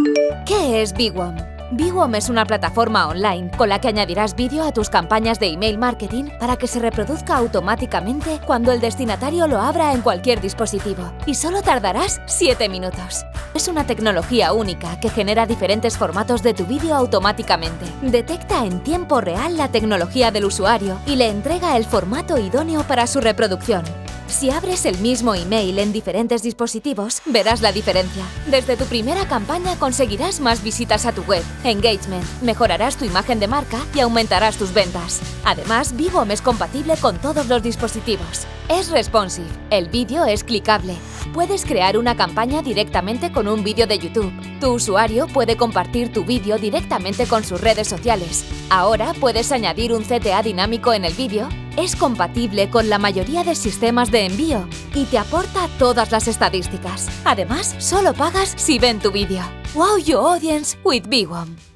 ¿Qué es Bigwom? Bigwom es una plataforma online con la que añadirás vídeo a tus campañas de email marketing para que se reproduzca automáticamente cuando el destinatario lo abra en cualquier dispositivo. Y solo tardarás 7 minutos. Es una tecnología única que genera diferentes formatos de tu vídeo automáticamente. Detecta en tiempo real la tecnología del usuario y le entrega el formato idóneo para su reproducción. Si abres el mismo email en diferentes dispositivos, verás la diferencia. Desde tu primera campaña conseguirás más visitas a tu web, engagement, mejorarás tu imagen de marca y aumentarás tus ventas. Además, Bigwom es compatible con todos los dispositivos. Es responsive, el vídeo es clicable. Puedes crear una campaña directamente con un vídeo de YouTube. Tu usuario puede compartir tu vídeo directamente con sus redes sociales. Ahora puedes añadir un CTA dinámico en el vídeo. Es compatible con la mayoría de sistemas de envío y te aporta todas las estadísticas. Además, solo pagas si ven tu vídeo. Wow your audience with Bigwom.